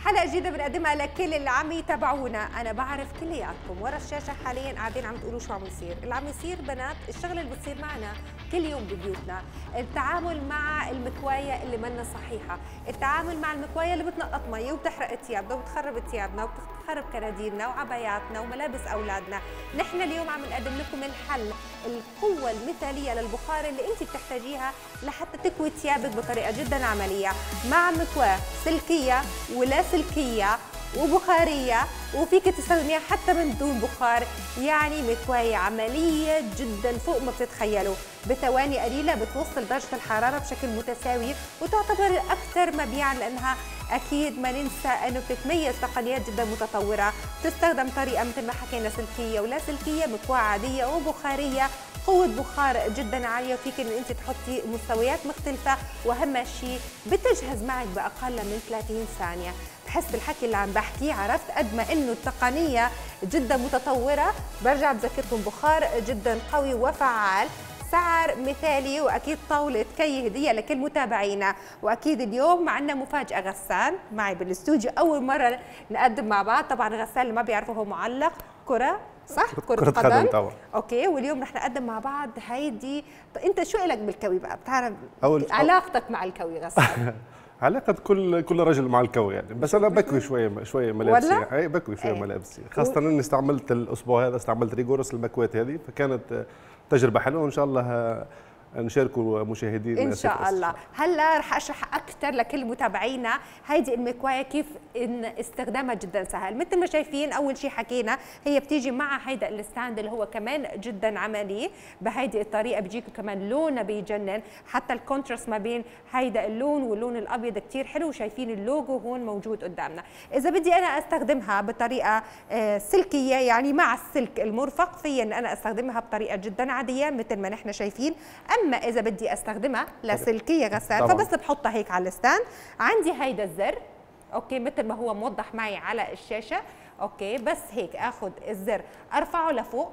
حلقة جديدة بنقدمها لكل اللي عم يتابعونا. أنا بعرف كلياتكم ورا الشاشة حاليا قاعدين عم تقولوا شو عم يصير. اللي عم يصير بنات الشغلة اللي بتصير معنا كل يوم ببيوتنا، التعامل مع المكواية اللي منا صحيحة، التعامل مع المكواية اللي بتنقط مي وبتحرق ثيابنا وبتخرب ثيابنا وبتخرب كناديرنا وعباياتنا وملابس أولادنا. نحن اليوم عم نقدم لكم الحل، القوة المثالية للبخار اللي أنت بتحتاجيها لحتى تكوي ثيابك بطريقة جدا عملية، مع مكواة سلكية ولا سلكية وبخارية، وفيك تستخدميها حتى من دون بخار. يعني مكواية عملية جدا فوق ما بتتخيلوا، بثواني قليلة بتوصل درجة الحرارة بشكل متساوي وتعتبر الأكثر مبيعا، لأنها أكيد ما ننسى أنه بتتميز تقنيات جدا متطورة. تستخدم طريقة مثل ما حكينا سلكية ولا سلكية، مكواة عادية وبخارية، قوة بخار جدا عالية، وفيك ان انت تحطي مستويات مختلفة، واهم شيء بتجهز معك باقل من 30 ثانية. بحس الحكي اللي عم بحكيه عرفت قد ما انه التقنية جدا متطورة. برجع بذكركم بخار جدا قوي وفعال، سعر مثالي، واكيد طاولة كي هدية لكل متابعينا. واكيد اليوم عندنا مفاجأة. غسان معي بالاستوديو، اول مرة نقدم مع بعض. طبعا غسان اللي ما بيعرفه هو معلق كرة، صح؟ كرة قدم طبعا. اوكي، واليوم رح نقدم مع بعض هيدي. انت شو إلك بالكوي بقى؟ بتعرف علاقتك مع الكوي غسان؟ علاقة كل رجل مع الكوي يعني، بس أنا بكوي شوية ملابسي، هي بكوي شوية ملابسي، خاصة إني استعملت الأسبوع هذا استعملت ريغورس المكوات هذه، فكانت تجربة حلوة، وإن شاء الله نشاركوا مشاهدينا ان شاء الله. هلا رح اشرح اكثر لكل متابعينا هيدي المكوايه كيف ان استخدامها جدا سهل. مثل ما شايفين اول شيء حكينا هي بتيجي مع هيدا الستاند اللي هو كمان جدا عملي. بهيدي الطريقه بيجيكم كمان لونها بيجنن، حتى الكونتراست ما بين هيدا اللون واللون الابيض كثير حلو. شايفين اللوجو هون موجود قدامنا. اذا بدي انا استخدمها بطريقه سلكيه يعني مع السلك المرفق، في ان انا استخدمها بطريقه جدا عاديه مثل ما نحن شايفين. اما اذا بدي استخدمها لسلكيه غسان فبس بحطها هيك على الستاند. عندي هيدا الزر، اوكي، مثل ما هو موضح معي على الشاشه. اوكي، بس هيك اخذ الزر ارفعه لفوق،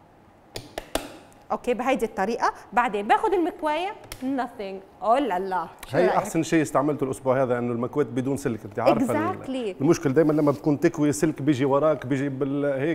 اوكي، بهيدي الطريقه. بعدين باخذ المكوايه nothing. اوه لا لا، هي احسن شيء استعملته الاسبوع هذا، انه المكوات بدون سلك. انت عارفه المشكل دايما لما بتكون تكوي سلك بيجي وراك بيجي هيك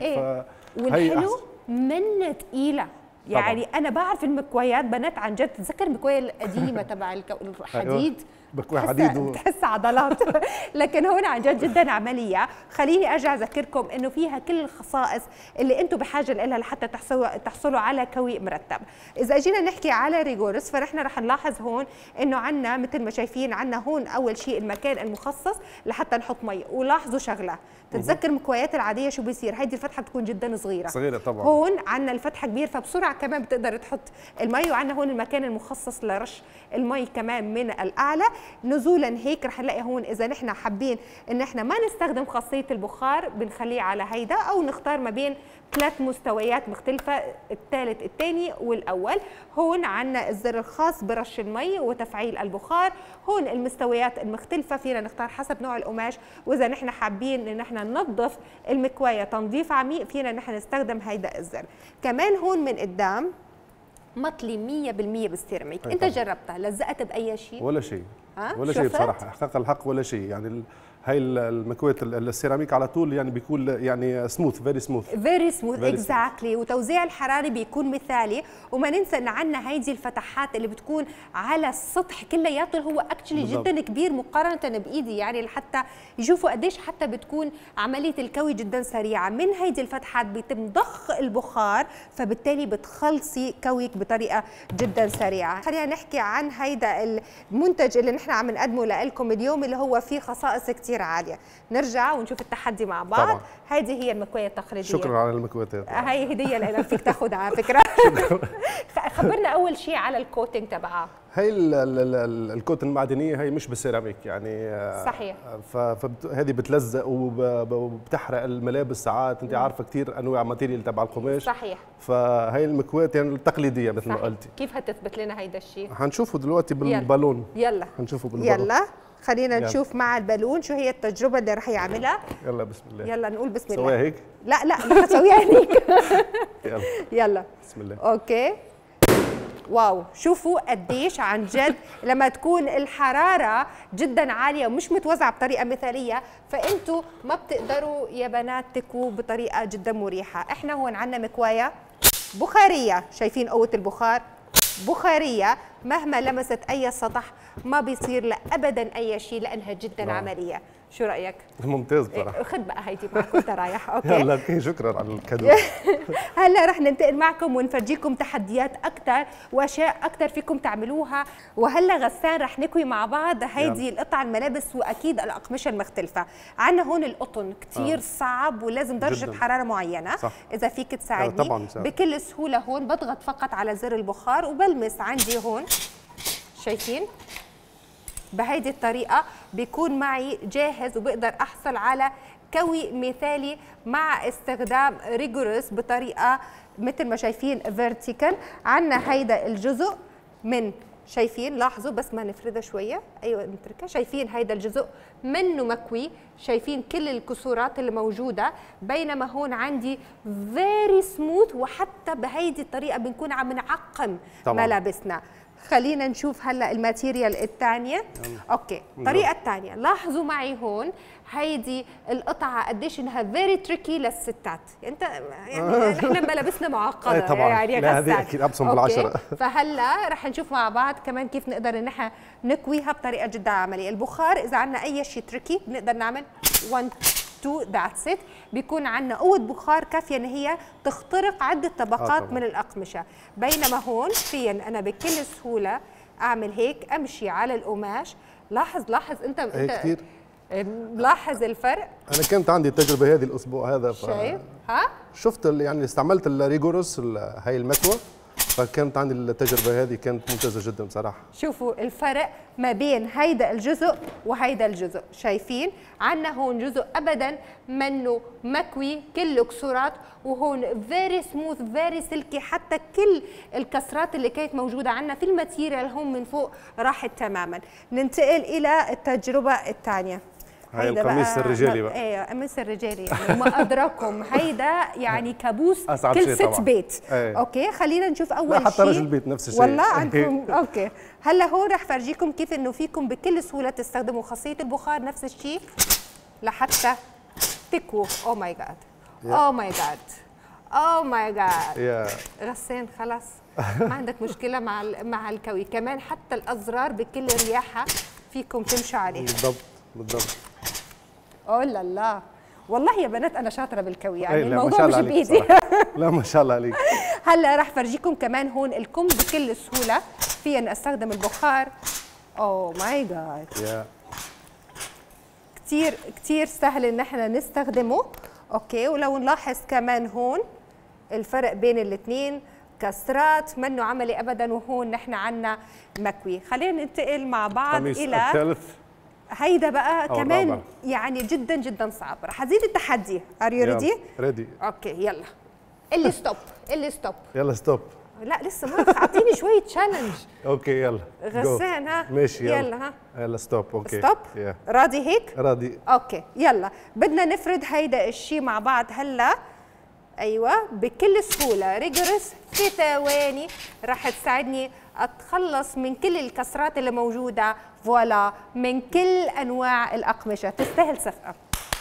والحلو منه ثقيله. يعني انا بعرف المكوايات بنات عن جد، تتذكر المكوايه القديمه تبع الحديد، بكوي حديد بتحس عضلات لكن هون عن جد جدا عمليه. خليني ارجع اذكركم انه فيها كل الخصائص اللي انتم بحاجه لها لحتى تحصلوا على كوي مرتب. اذا اجينا نحكي على ريغورس فنحن رح نلاحظ هون انه عندنا مثل ما شايفين عندنا هون اول شيء المكان المخصص لحتى نحط مي. ولاحظوا شغله، تتذكر المكوايات العاديه شو بيصير؟ هيدي الفتحه بتكون جدا صغيره طبعا. هون عندنا الفتحه كبير، فبسرعه كمان بتقدر تحط المي. وعندنا هون المكان المخصص لرش المي كمان من الاعلى نزولا هيك. رح نلاقي هون اذا نحن حابين ان احنا ما نستخدم خاصيه البخار بنخليه على هيدا، او نختار ما بين 3 مستويات مختلفه، الثالث الثاني والاول. هون عندنا الزر الخاص برش المي وتفعيل البخار. هون المستويات المختلفه فينا نختار حسب نوع القماش، واذا نحن حابين ان احنا ننظف المكوايه تنظيف عميق فينا نحن نستخدم هيدا الزر. كمان هون من قدام مطلي 100% بالسيراميك. انت جربتها؟ لزقت باي شيء؟ ولا شيء، ولا شيء بصراحه، حقق الحق ولا شيء. يعني هاي المكويات السيراميك على طول يعني بيكون يعني سموث، فيري سموث اكزاكتلي. وتوزيع الحراري بيكون مثالي. وما ننسى ان عندنا هيدي الفتحات اللي بتكون على السطح كلياته، هو اكشلي جدا كبير مقارنه بايدي، يعني لحتى يشوفوا قديش حتى بتكون عمليه الكوي جدا سريعه. من هيدي الفتحات بيتم ضخ البخار، فبالتالي بتخلصي كويك بطريقه جدا سريعه. خلينا نحكي عن هيدا المنتج اللي نحن عم نقدمه لكم اليوم، اللي هو فيه خصائص كثير عاليه. نرجع ونشوف التحدي مع بعض. طبعا. هذه هي المكوايه التقليديه. شكرا على المكويات. هاي هديه لك، فيك تاخذها على فكره. خبرنا اول شيء على الكوتنج تبعها. هي الكوتن المعدنيه هي مش بالسيراميك يعني. صحيح. فهذه بتلزق وبتحرق الملابس ساعات. انت عارفه كثير انواع ماتيريال تبع القماش. صحيح. فهي المكوات يعني التقليديه مثل ما قلتي. كيف هتثبت لنا هيدا الشيء؟ حنشوفه دلوقتي بالبالون. يلا حنشوفه بالبالون. يلا خلينا نشوف مع البالون شو هي التجربه اللي رح يعملها. يلا بسم الله. يلا نقول بسم الله. سويها هيك؟ لا لا، رح اسويها هيك. يلا يلا بسم الله. اوكي واو شوفوا قديش عن جد لما تكون الحراره جدا عاليه ومش متوزعه بطريقه مثاليه، فانتوا ما بتقدروا يا بنات تكووا بطريقه جدا مريحه. احنا هون عندنا مكوايه بخاريه، شايفين قوه البخار؟ بخاريه مهما لمست اي سطح ما بيصير لا ابدا اي شيء لانها جدا عمليه. شو رايك؟ ممتاز بصراحه. خد بقى هيدي معك وانت رايح. اوكي يلا اوكي، شكرا على الكادو. هلا رح ننتقل معكم ونفرجيكم تحديات اكثر واشياء اكثر فيكم تعملوها. وهلا غسان رح نكوي مع بعض هيدي القطع الملابس واكيد الاقمشه المختلفه. عندنا هون القطن كثير صعب ولازم درجه جداً. حراره معينه. صح. اذا فيك تساعدني طبعا بكل سهوله. هون بضغط فقط على زر البخار وبلمس عندي هون، شايفين؟ بهيدي الطريقة بيكون معي جاهز وبقدر أحصل على كوي مثالي مع استخدام ريجورس بطريقة مثل ما شايفين فيرتيكال. عنا هيدا الجزء من، شايفين؟ لاحظوا بس ما نفردها شوية، أيوة نتركها. شايفين هيدا الجزء منه مكوي، شايفين كل الكسورات اللي موجودة، بينما هون عندي فيري سموث. وحتى بهيدي الطريقة بنكون عم نعقم ملابسنا. خلينا نشوف هلا الماتيريال الثانيه. اوكي الطريقه الثانيه، لاحظوا معي هون هيدي القطعه قديش انها فيري تريكي للستات. انت يعني نحن ملابسنا معقده طبعا يعني لا هذه اكيد ابصم بالعشره. فهلا رح نشوف مع بعض كمان كيف نقدر نحن نكويها بطريقه جدا عمليه. البخار اذا عندنا اي شيء تريكي بنقدر نعمل 1 2 ذاتس ات، بيكون عندنا قوه بخار كافيه ان هي تخترق عده طبقات من الاقمشه. بينما هون في انا بكل سهوله اعمل هيك، امشي على القماش. لاحظ انت كثير ملاحظ الفرق. انا كانت عندي التجربه هذه الاسبوع هذا شايف؟ ها شفت يعني استعملت الريجوروس هاي المكوى، فكانت عندي التجربه هذه كانت ممتازه جدا بصراحه. شوفوا الفرق ما بين هيدا الجزء وهيدا الجزء، شايفين؟ عندنا هون جزء ابدا منه مكوي كله كسورات، وهون فيري سموث فيري سلكي. حتى كل الكسرات اللي كانت موجوده عندنا في الماتيريال هون من فوق راحت تماما. ننتقل الى التجربه الثانيه. هاي القميص الرجالي بقى. ايه قميص الرجالي يعني وما ادراكم هيدا يعني كابوس أصعب كل ست طبعاً. بيت. ايه. اوكي خلينا نشوف اول شيء. حتى رجل البيت نفس الشيء والله عندكم اوكي. هلا هون رح فرجيكم كيف انه فيكم بكل سهوله تستخدموا خاصيه البخار نفس الشيء لحتى تكووا. او ماي جاد او ماي جاد او ماي جاد. غسان خلاص ما عندك مشكله مع الكوي كمان. حتى الازرار بكل رياحه فيكم تمشوا عليه. بالضبط. اوه لا لا والله يا بنات انا شاطره بالكوي يعني الموضوع مش بايدي. لا ما شاء الله عليك. هلا رح فرجيكم كمان هون الكم بكل سهوله فينا استخدم البخار. اوه ماي جاد كثير سهل ان احنا نستخدمه. اوكي ولو نلاحظ كمان هون الفرق بين الاثنين، كسرات منه عملي ابدا، وهون نحن عنا مكوي. خلينا ننتقل مع بعض الى الثالث. هيدا بقى كمان يعني جدا جدا صعب. رح ازيد التحدي. ار يو ريدي؟ ريدي. اوكي يلا. اللي ستوب يلا ستوب. لا لسه ما اعطيني شويه تشالنج. اوكي يلا غسان ها ماشي يلا ها يلا ستوب. اوكي ستوب. راضي هيك؟ راضي. اوكي يلا بدنا نفرد هيدا الشيء مع بعض هلا. ايوه بكل سهوله. ريجورس في ثواني رح تساعدني اتخلص من كل الكسرات اللي موجوده. فوالا من كل انواع الاقمشه. تستاهل صفقه.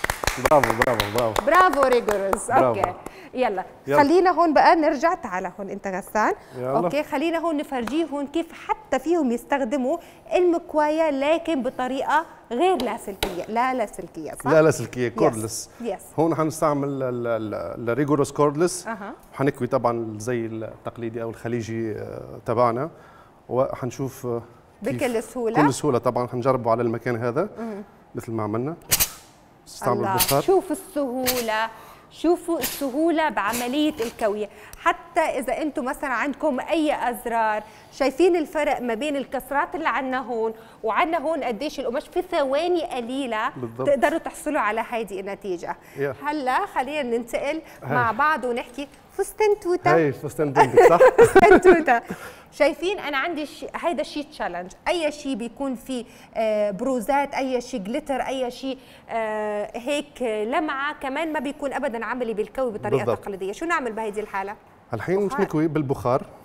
برافو ريجورس. اوكي يلا خلينا هون بقى نرجع. تعال هون انت غسان. اوكي خلينا هون نفرجيه هون كيف حتى فيهم يستخدموا المكوايه لكن بطريقه غير لاسلكيه. لا لاسلكيه صح؟ لا لاسلكيه كوردلس. يس. هون حنستعمل الريجوروس كوردلس. وحنكوي طبعا زي التقليدي او الخليجي تبعنا، وحنشوف بكل سهوله طبعا. حنجربه على المكان هذا مثل ما عملنا. استعمل البخار. شوفوا السهولة بعملية الكوية. حتى إذا أنتم مثلا عندكم أي أزرار، شايفين الفرق ما بين الكسرات اللي عندنا هون وعندنا هون قديش القماش في ثواني قليلة بالضبط. تقدروا تحصلوا على هيدي النتيجة. هلا خلينا ننتقل مع بعض ونحكي فستان توته. هي فستان بنتك صح؟ فستان توته. شايفين انا عندي هيدا الشيء تشالنج. اي شيء بيكون فيه بروزات، اي شيء جليتر، اي شيء هيك لمعه، كمان ما بيكون ابدا عملي بالكوي بطريقه تقليديه. شو نعمل بهيدي الحاله؟ الحين مش نكوي بالبخار.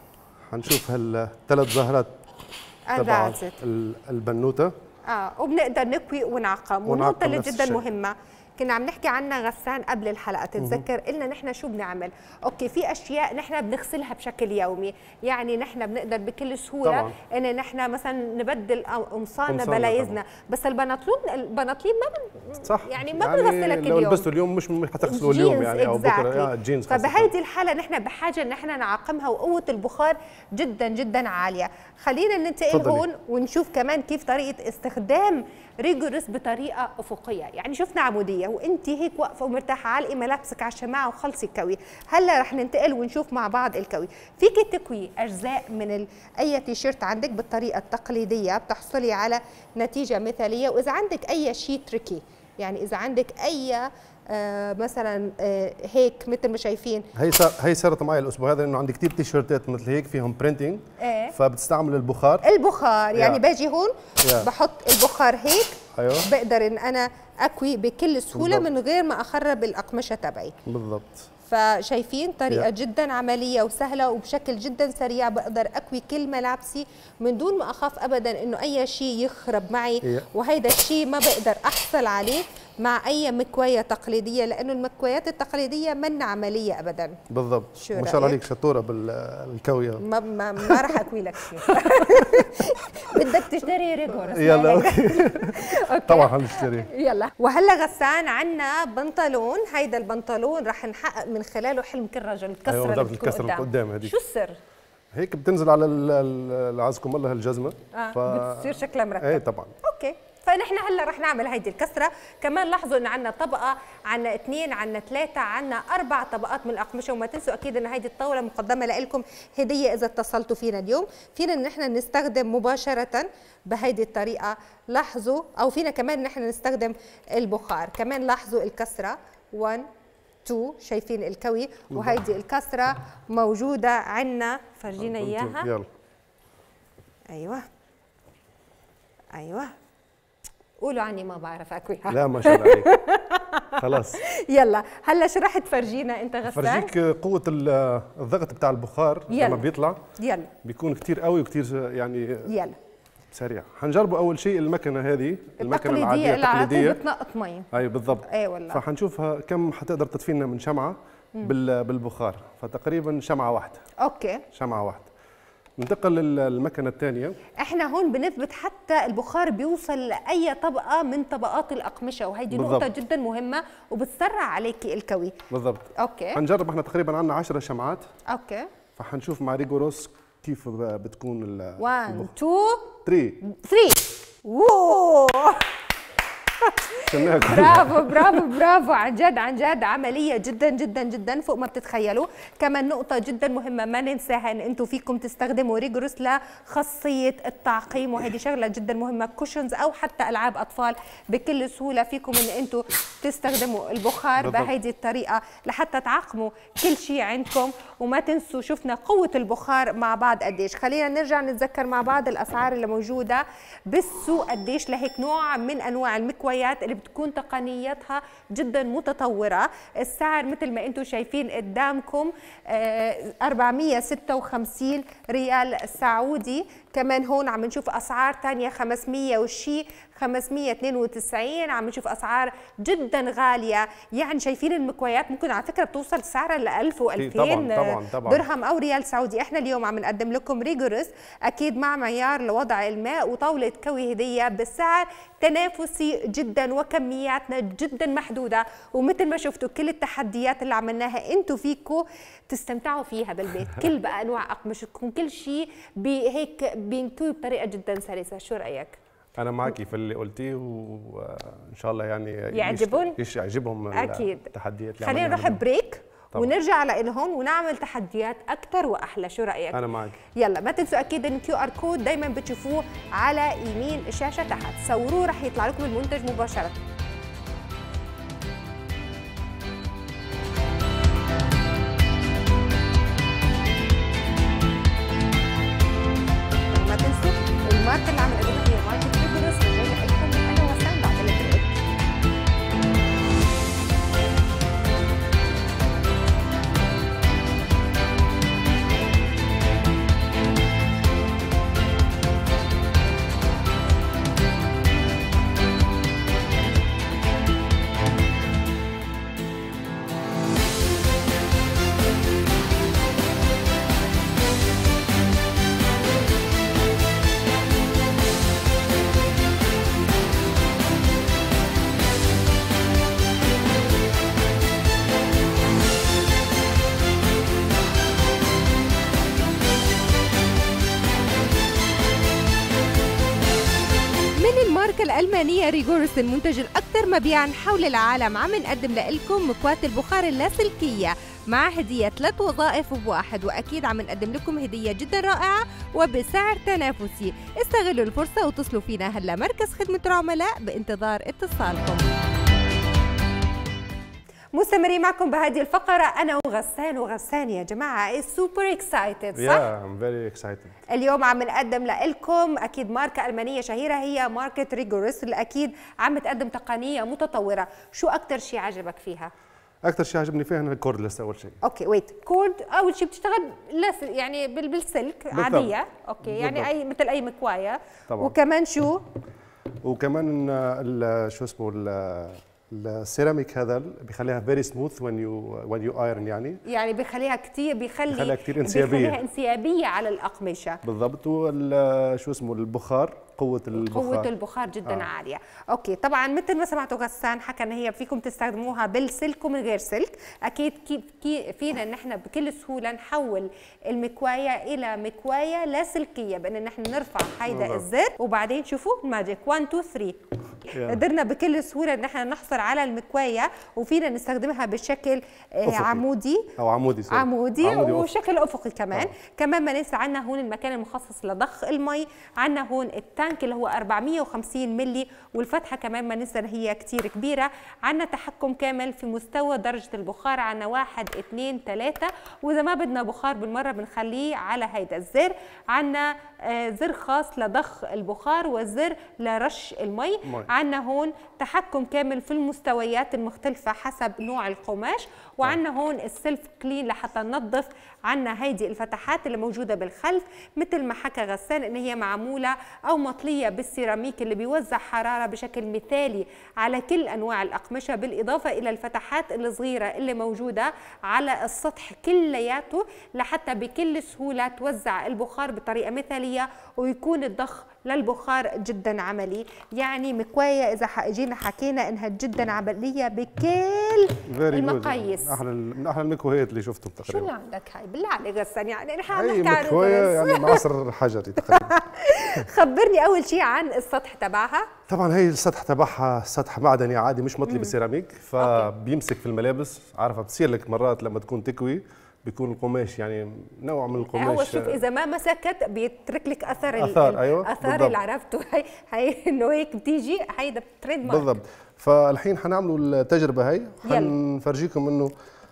حنشوف هالثلاث زهرات تبع البنوته. وبنقدر نكوي ونعقم. والنقطه اللي جدا مهمه كنا عم نحكي عنها غسان قبل الحلقه، تتذكر قلنا نحن شو بنعمل؟ اوكي، في اشياء نحن بنغسلها بشكل يومي، يعني نحن بنقدر بكل سهوله ان نحن مثلا نبدل قمصاننا بلايزنا، بس البناطيل ما صح، يعني ما بنغسلها كل يوم. لو لبسته اليوم مش حتغسله اليوم يعني، او بكره الجينز. فبهيدي الحاله نحن بحاجه ان نحن نعقمها، وقوه البخار جدا جدا عاليه. خلينا ننتقل هون ونشوف كمان كيف طريقه استخدام ريجورس بطريقه افقيه. يعني شفنا عموديه وانت هيك واقفه ومرتاحه، علقي ملابسك على الشماعه وخلصي الكوي. هلا رح ننتقل ونشوف مع بعض الكوي. فيك تكوي اجزاء من اي تيشيرت عندك بالطريقه التقليديه، بتحصلي على نتيجه مثاليه. واذا عندك اي شيء تريكي، يعني اذا عندك اي مثلا هيك مثل ما شايفين، هي صارت معي الاسبوع هذا، انه عندي كثير تيشيرتات مثل هيك فيهم برينتينج، فبتستعمل البخار يعني باجي هون بحط البخار هيك، ايوه، بقدر ان انا اكوي بكل سهوله من غير ما اخرب الاقمشه تبعي. بالضبط. فشايفين طريقه جدا عمليه وسهله وبشكل جدا سريع، بقدر اكوي كل ملابسي من دون ما اخاف ابدا انه اي شيء يخرب معي. وهيدا الشيء ما بقدر احصل عليه مع اي مكوايه تقليديه، لانه المكوايات التقليديه منا عمليه ابدا. بالضبط. ما شاء الله عليك شطوره بالكويه. ما راح اكوي لك شيء. بدك تشتري ريجورس. يلا اوكي. طبعا حنشتري. يلا. وهلا غسان عندنا بنطلون، هيدا البنطلون رح نحقق من خلاله حلم كل رجل، الكسره اللي بتكون قدام هذيك. شو السر؟ هيك بتنزل على عزكم الله الجزمه، بتصير شكلها مرتب. ايه طبعا. اوكي، فنحن هلا رح نعمل هيدي الكسره. كمان لاحظوا ان عندنا طبقه، عندنا 2، عندنا 3، عندنا 4 طبقات من الاقمشه. وما تنسوا اكيد ان هيدي الطاوله مقدمه لكم هديه اذا اتصلتوا فينا اليوم. فينا نحن نستخدم مباشره بهيدي الطريقه، لاحظوا، او فينا كمان نحن نستخدم البخار. كمان لاحظوا الكسره 1 2، شايفين الكوي، وهيدي الكسره موجوده عندنا. فرجينا اياها. يلا. ايوه قولوا عني ما بعرف اكويها. لا ما شاء الله عليك. خلاص. يلا هلا شو رح تفرجينا انت غسان؟ فرجيك قوه الضغط بتاع البخار لما بيطلع. يلا. بيكون كثير قوي وكثير يعني يلا سريع. حنجربوا اول شيء المكنه هذه، المكنه العاديه التقليديه اللي بتنقط مي. اي بالضبط. اي والله. فحنشوفها كم حتقدر تطفي لنا من شمعه بالبخار. فتقريبا شمعه واحده. اوكي، شمعه واحده. ننتقل للمكنه الثانيه. احنا هون بنثبت حتى البخار بيوصل لاي طبقه من طبقات الاقمشه، وهيدي نقطه جدا مهمه وبتسرع عليكي الكوي. بالضبط. اوكي. حنجرب احنا تقريبا عندنا 10 شمعات. اوكي. فحنشوف مع ريجوروس كيف بتكون 1 2 3. ووو برافو برافو برافو، عن جد عن جد عمليه جدا جدا جدا فوق ما بتتخيلوا. كمان نقطه جدا مهمه ما ننساها، ان انتم فيكم تستخدموا ريجورس لخاصيه التعقيم، وهذه شغله جدا مهمه. كوشنز او حتى العاب اطفال بكل سهوله فيكم ان انتم تستخدموا البخار بهيدي الطريقه لحتى تعقموا كل شيء عندكم. وما تنسوا شفنا قوه البخار مع بعض قديش. خلينا نرجع نتذكر مع بعض الاسعار اللي موجوده بالسوق قديش لهيك نوع من انواع المكويات اللي بتكون تقنياتها جدا متطوره. السعر مثل ما انتم شايفين قدامكم 456 ريال سعودي. كمان هون عم نشوف اسعار ثانيه 500 وشي 592. عم نشوف اسعار جدا غاليه، يعني شايفين المكويات ممكن على فكره بتوصل سعرها ل 1000 و2000 درهم او ريال سعودي. احنا اليوم عم نقدم لكم ريجورس اكيد مع معيار لوضع الماء وطاوله كوي هديه بسعر تنافسي جدا، وكمياتنا جدا محدوده. ومثل ما شفتوا كل التحديات اللي عملناها انتم فيكم تستمتعوا فيها بالبيت. كل بقى انواع اقمشتكم كل شيء هيك بينكوي بطريقه جدا سلسه. شو رايك؟ أنا معك في اللي قلتيه، وإن شاء الله يعني يعجبهم أكيد التحديات. خلينا نروح بريك ونرجع لهم ونعمل تحديات أكثر وأحلى. شو رأيك؟ أنا معك. يلا ما تنسوا أكيد إن QR كود دايما بتشوفوه على يمين الشاشة تحت، صوروه رح يطلع لكم المنتج مباشرة. ما تنسوا الماركة اللي عم نقدمها هي ماركة ريجورس، وجاي لكم أنا وسام بعد البريك. الماركة الألمانية ريغورس المنتج الأكثر مبيعاً حول العالم عم نقدم لكم مكواة البخار اللاسلكية مع هدية 3 وظائف بواحد، وأكيد عم نقدم لكم هدية جدا رائعة وبسعر تنافسي. استغلوا الفرصة واتصلوا فينا هلا مركز خدمة العملاء بانتظار اتصالكم. مستمرين معكم بهذه الفقرة أنا وغسان يا جماعة سوبر اكسايتد صح؟ I'm very excited. اليوم عم نقدم لكم أكيد ماركة ألمانية شهيرة هي ماركة ريغورس اللي أكيد عم تقدم تقنية متطورة. شو أكتر شيء عجبك فيها؟ أكتر شيء عجبني فيها إنها الكوردلس أول شيء. أوكي ويت كورد أول شيء بتشتغل يعني بالسلك بالضبط. عادية أوكي بالضبط. يعني أي مثل أي مكواية طبعا. وكمان شو؟ وكمان شو اسمه السيراميك هذا بيخليها فيري سموث when you iron يعني بيخليها كثير بيخليها كثير انسيابيه، بيخليها انسيابيه على الأقمشة بالضبط. شو اسمه البخار، قوة البخار جدا عالية. اوكي طبعا مثل ما سمعتوا غسان حكى ان هي فيكم تستخدموها بالسلك ومن غير سلك. اكيد فينا ان احنا بكل سهولة نحول المكواية الى مكواية لاسلكية بان نحن نرفع هيدا الزر وبعدين شوفوا ماجيك 1 2 3 قدرنا بكل سهولة ان احنا نحصل على المكواية وفينا نستخدمها بشكل عمودي او عمودي وشكل افقي كمان ما ننسى عنا هون المكان المخصص لضخ المي، عنا هون التانك اللي هو 450 ملي والفتحه كمان ما ننسى هي كثير كبيره، عنا تحكم كامل في مستوى درجه البخار، عنا 1 2 3 واذا ما بدنا بخار بالمره بنخليه على هيدا الزر، عنا زر خاص لضخ البخار وزر لرش المي، عنا هون تحكم كامل في المستويات المختلفه حسب نوع القماش، وعنا هون السيلف كلين لحتى ننظف. عنا هيدي الفتحات اللي موجوده بالخلف مثل ما حكى غسان ان هي معموله او مطليه بالسيراميك اللي بيوزع حراره بشكل مثالي على كل انواع الاقمشه، بالاضافه الى الفتحات الصغيره اللي موجوده على السطح كلياته لحتى بكل سهوله توزع البخار بطريقه مثاليه ويكون الضخ للبخار جدا عملي. يعني مكوايه اذا اجينا حكينا انها جدا عمليه بكل المقاييس، من احلى المكويات اللي شفتهم تقريبا. شو اللي عندك هاي بالله عليك غسان؟ يعني نحن عم نحكي عن مكوايه يعني معصر حجري تقريبا. خبرني اول شيء عن السطح تبعها. طبعا هي السطح تبعها سطح معدني عادي مش مطلي بالسيراميك، فبيمسك في الملابس. عارفه بتصير لك مرات لما تكون تكوي بيكون القماش يعني نوع من القماش هو شوف اذا ما مسكت بيترك لك اثر ايوه اثار اللي عرفته هي انه هيك بتيجي هيدا تريد مارك بالضبط. فالحين حنعملوا التجربه هي حنفرجيكم انه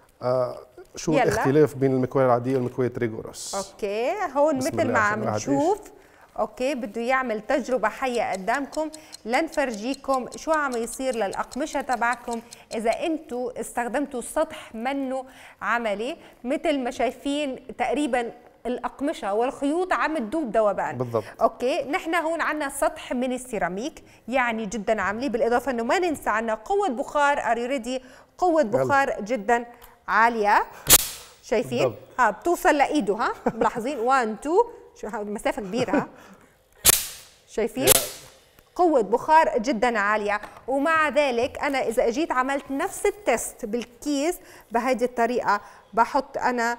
شو الاختلاف بين المكوايه العاديه والمكوايه ريغورس. اوكي هون مثل ما عم نشوف اوكي بده يعمل تجربه حيه قدامكم لنفرجيكم شو عم يصير للاقمشه تبعكم اذا انتم استخدمتوا سطح منه عملي. مثل ما شايفين تقريبا الأقمشة والخيوط عم تدوب ذوبان بالضبط. اوكي نحن هون عنا سطح من السيراميك يعني جدا عملي، بالاضافه انه ما ننسى عنا قوه بخار اريريدي، قوه بخار جدا عاليه. شايفين بتوصل لايده ملاحظين 1 2 شو مسافه كبيره شايفين قوة بخار جدا عالية. ومع ذلك أنا إذا أجيت عملت نفس التست بالكيس بهذه الطريقة، بحط أنا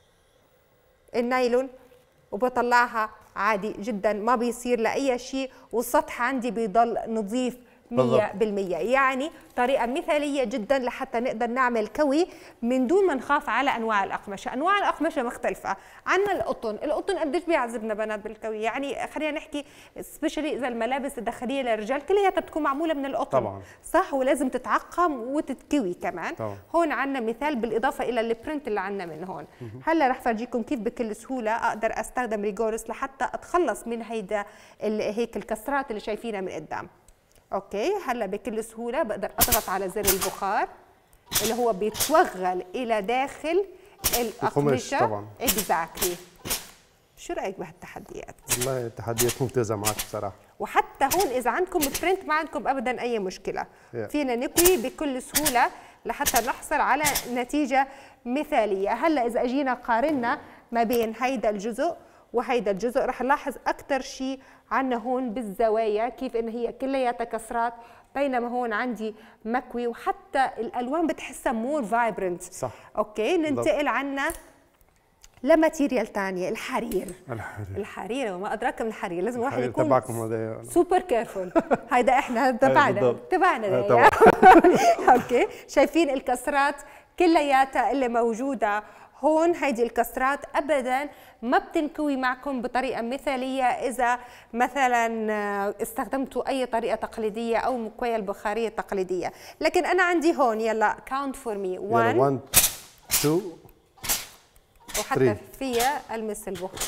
النايلون وبطلعها عادي جدا ما بيصير لأي شيء والسطح عندي بيضل نظيف 100%. يعني طريقة مثالية جدا لحتى نقدر نعمل كوي من دون ما نخاف على أنواع الأقمشة. أنواع الأقمشة مختلفة. عنا القطن قديش بيعذبنا بنات بالكوي، يعني خلينا نحكي سبيشالي إذا الملابس الداخلية للرجال كلها بتكون معمولة من القطن طبعا صح، ولازم تتعقم وتتكوي كمان طبعا. هون عنا مثال بالإضافة إلى البرنت اللي عنا من هون. هلا رح فرجيكم كيف بكل سهولة أقدر أستخدم ريغورس لحتى أتخلص من هيدا هيك الكسرات اللي شايفينها من قدام. اوكي هلا بكل سهوله بقدر اضغط على زر البخار اللي هو بيتوغل الى داخل الاقمشه طبعا. اكزاكتلي. شو رايك بهالتحديات؟ والله التحديات ممتازه معك بصراحه. وحتى هون اذا عندكم برنت ما عندكم ابدا اي مشكله فينا نكوي بكل سهوله لحتى نحصل على نتيجه مثاليه. هلا اذا اجينا قارنا ما بين هيدا الجزء وهيدا الجزء رح نلاحظ اكثر شيء عنا هون بالزوايا كيف ان هي كلياتها كسرات، بينما هون عندي مكوي وحتى الالوان بتحسها مور فايبرنت صح. اوكي ننتقل عنا لماتيريال ثانيه، الحرير. الحرير وما ادراك من الحرير، لازم الواحد يكون تبعكم هذا سوبر كيرفول. هيدا احنا تبعنا اوكي. شايفين الكسرات كلياتها اللي موجوده هون، هيدي الكسرات ابدا ما بتنكوي معكم بطريقه مثاليه اذا مثلا استخدمتوا اي طريقه تقليديه او مكويه البخاريه التقليديه. لكن انا عندي هون، يلا كاونت فور مي، 1 2 وحتى فيها المس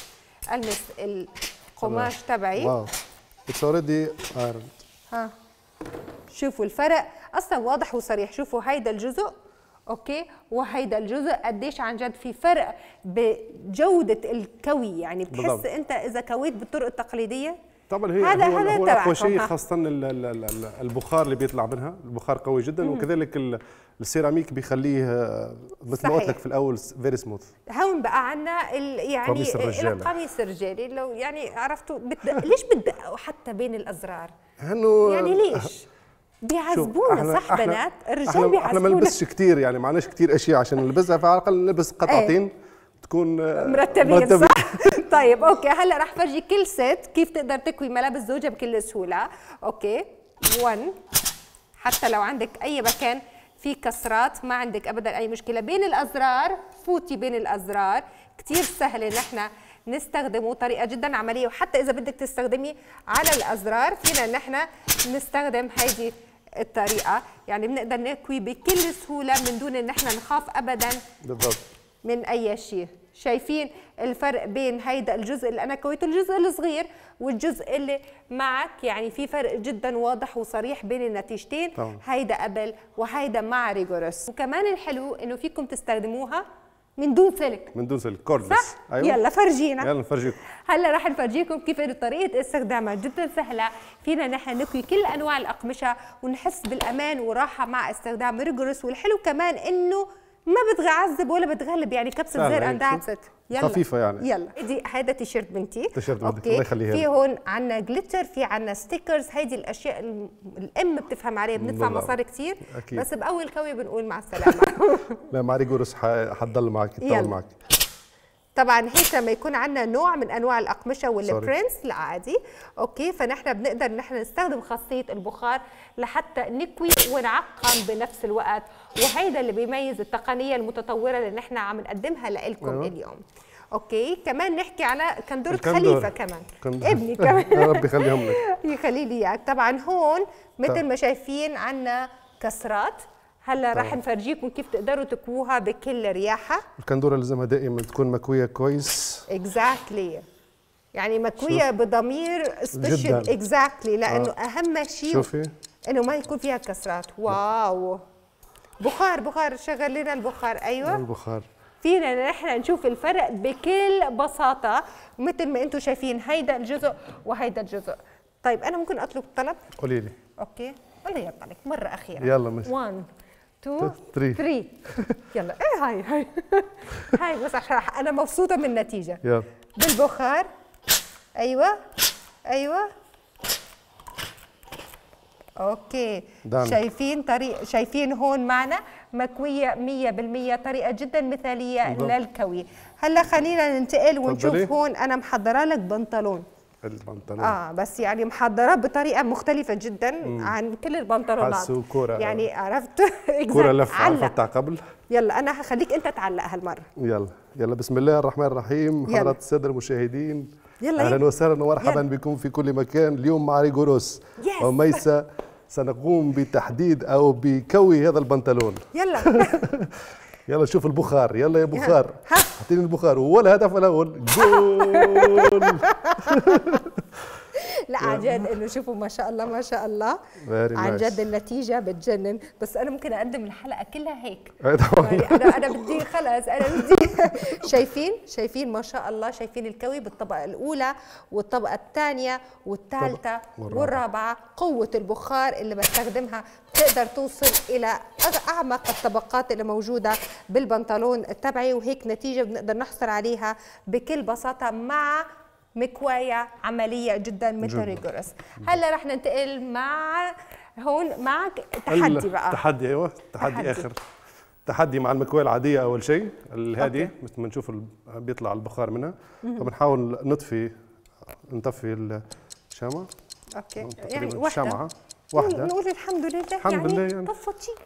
القماش تبعي. واو اتس اوريدي ايرند. ها شوفوا الفرق اصلا واضح وصريح. شوفوا هيدا الجزء اوكي وهيدا الجزء قديش عن جد في فرق بجوده الكوي. يعني بتحس بالضبط. انت اذا كويت بالطرق التقليديه طبعا هذا هو اقوى شيء، خاصه البخار اللي بيطلع منها، البخار قوي جدا. وكذلك السيراميك بيخليه مثل ما قلت لك في الاول فيري سموث. هون بقى عندنا يعني القميص الرجالي، لو يعني عرفتوا ليش بتدققوا حتى بين الازرار؟ يعني ليش؟ بيعذبونا صح بنات؟ الرجال بيعذبونا. احنا ما نلبسش كثير، يعني معناش كثير اشياء عشان نلبسها، فعلى الاقل نلبس قطعتين تكون مرتبين صح؟ طيب اوكي، هلا رح فرجي كل ست كيف تقدر تكوي ملابس زوجها بكل سهوله. اوكي 1، حتى لو عندك اي مكان في كسرات ما عندك ابدا اي مشكله. بين الازرار فوتي بين الازرار، كثير سهل ان احنا نستخدمه، طريقه جدا عمليه. وحتى اذا بدك تستخدمي على الازرار فينا ان احنا نستخدم هيدي الطريقه، يعني بنقدر نكوي بكل سهوله من دون ان احنا نخاف ابدا بالضبط من اي شيء. شايفين الفرق بين هيدا الجزء اللي انا كويته، الجزء الصغير والجزء اللي معك، يعني في فرق جدا واضح وصريح بين النتيجتين طبعا. هيدا قبل وهيدا مع ريجورس. وكمان الحلو انه فيكم تستخدموها من دون سلك، من دون سلك كوردلس. أيوة. يلا فرجينا، يلا نفرجيكم. هلا رح نفرجيكم كيف طريقه استخدامها جدا سهله. فينا نحن نكوي كل انواع الاقمشه ونحس بالامان وراحه مع استخدام ريجورس. والحلو كمان انه ما بتعذب ولا بتغلب، يعني كبسه زر اند ذاتس ات. يلا خفيفه يعني. يلا دي هذا تيشيرت بنتي، تيشيرت بنتي الله يخليها. في هون عندنا جليتر، في عندنا ستيكرز، هيدي الاشياء الام بتفهم عليها، بندفع مصاري كثير بس باول كوي بنقول مع السلامه. لا مع ريجورس حتضل معك، تضل معك. طبعا هيك لما يكون عندنا نوع من انواع الاقمشه والبرنس لا عادي اوكي، فنحن بنقدر نحن نستخدم خاصيه البخار لحتى نكوي ونعقم بنفس الوقت. وهيدا اللي بيميز التقنيه المتطوره اللي نحن عم نقدمها لكم اليوم. اوكي كمان نحكي على كندورة خليفه كمان ابني كمان يا رب يخليهم لك يخلي لي اياك. طبعا هون مثل ما شايفين عندنا كسرات، هلا رح نفرجيكم كيف تقدروا تكووها بكل رياحه. الكندوره لازمها دائما تكون مكويه كويس اكزاكتلي يعني مكويه بضمير سبيشال اكزاكتلي، لانه اهم شيء شوفي انه ما يكون فيها كسرات. واو بخار شغل لنا البخار. ايوه البخار. فينا نحن نشوف الفرق بكل بساطه مثل ما انتم شايفين، هيدا الجزء وهيدا الجزء. طيب انا ممكن اطلب طلب؟ قولي لي. اوكي قولي يلا لك مره اخيره. يلا ماشي. 1 2 3 يلا. ايه هاي بس عشان انا مبسوطه من النتيجه. يلا بالبخار. ايوه اوكي دعم. شايفين هون معنا مكويه 100%، طريقه جدا مثاليه للكوي. هلا خلينا ننتقل ونشوف. هون انا محضره لك بنطلون. البنطلون بس يعني محضراه بطريقه مختلفه جدا عن كل البنطلونات. حسوا كوره يعني عرفت كوره لف عرفتها قبل. يلا انا هخليك انت تعلق هالمره. يلا بسم الله الرحمن الرحيم. حضرات الساده المشاهدين، يلا اهلا وسهلا ومرحبا بكم في كل مكان. اليوم مع ريجوروس وميسة سنقوم بتحديد او بكوي هذا البنطلون. يلا شوف البخار، يلا يا بخار اعطيني البخار. ولا هدف الاول جول. لا عن جد انه شوفوا ما شاء الله ما شاء الله عن جد النتيجه بتجنن. بس انا ممكن اقدم الحلقه كلها هيك يعني انا بدي خلص انا بدي شايفين ما شاء الله، شايفين الكوي بالطبقه الاولى والطبقه الثانيه والثالثه والرابعه. قوه البخار اللي بستخدمها بتقدر توصل الى اعمق الطبقات اللي موجوده بالبنطلون تبعي، وهيك نتيجه بنقدر نحصل عليها بكل بساطه مع مكواية عملية جدا مثل ريجورس. هلا رح ننتقل مع هون معك تحدي بقى. تحدي ايوه تحدي اخر تحدي مع المكواه العاديه اول شيء الهاديه، مثل ما نشوف بيطلع البخار منها. فبنحاول نطفي الشمعه. اوكي، يعني الشمعه واحده. نقول الحمد لله. الحمد لله يعني طفت شيء.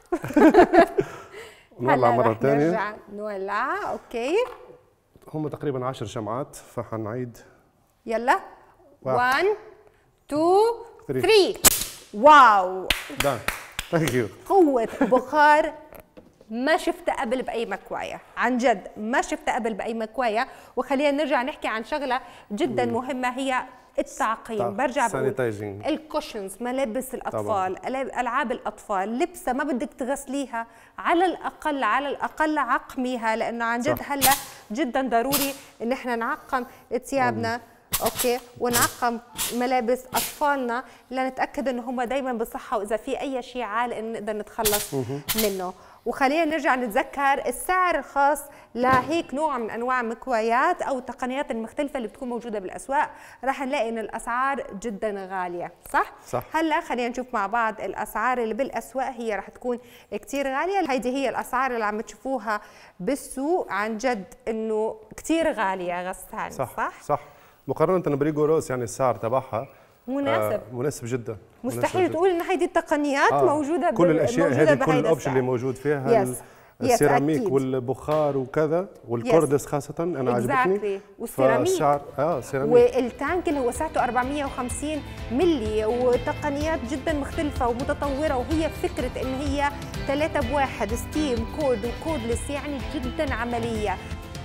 نولع مره ثانيه. نرجع نولع. اوكي، هم تقريبا 10 شمعات فحنعيد. يلا 1 2 3. واو، ثانك يو. قوة بخار ما شفتها قبل بأي مكواية، عن جد ما شفتها قبل بأي مكواية. وخلينا نرجع نحكي عن شغلة جدا مهمة، هي التعقيم. برجع بقول الكوشنز، ملابس الأطفال، ألعاب الأطفال، لبسة ما بدك تغسليها، على الأقل عقميها، لأنه عن جد هلا جدا ضروري إن احنا نعقم ثيابنا. اوكي، ونعقم ملابس اطفالنا لنتاكد ان هم دائما بصحه، واذا في اي شيء عالق نقدر نتخلص منه. وخلينا نرجع نتذكر السعر الخاص لهيك نوع من انواع المكوايات او التقنيات المختلفه اللي بتكون موجوده بالاسواق. راح نلاقي ان الاسعار جدا غاليه، صح؟ هلا خلينا نشوف مع بعض الاسعار اللي بالاسواق، هي راح تكون كثير غاليه. هيدي هي الاسعار اللي عم تشوفوها بالسوق، عن جد انه كثير غاليه غسان. صح. مقارنة بريغوروس يعني السعر تبعها مناسب. مناسب جدا. مستحيل تقول ان هيدي التقنيات موجوده كل الاشياء هذه، كل الاوبشن اللي موجود فيها السيراميك والبخار وكذا والكوردس خاصة انا عجبتني. والسيراميك سيراميك، والتانك اللي هو سعته 450 ملي، وتقنيات جدا مختلفة ومتطورة. وهي فكرة ان هي 3 بواحد، ستيم كود وكودلس، يعني جدا عملية.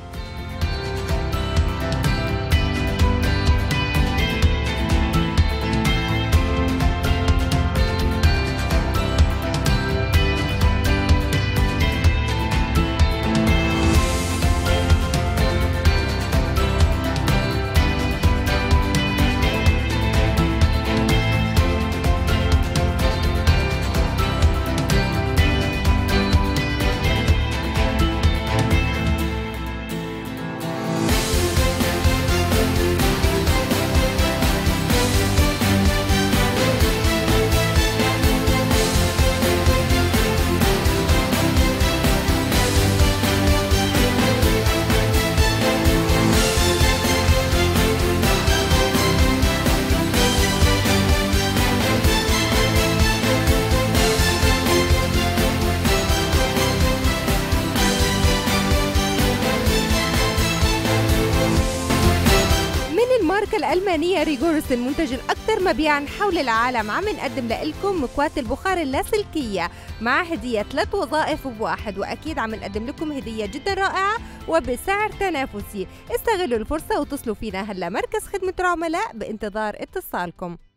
الألمانية ريغورس، المنتج الأكثر مبيعاً حول العالم، عم نقدم لكم مكواة البخار اللاسلكية مع هدية 3 وظائف بواحد. وأكيد عم نقدم لكم هدية جدا رائعة وبسعر تنافسي. استغلوا الفرصة واتصلوا فينا هلا مركز خدمة العملاء بانتظار اتصالكم.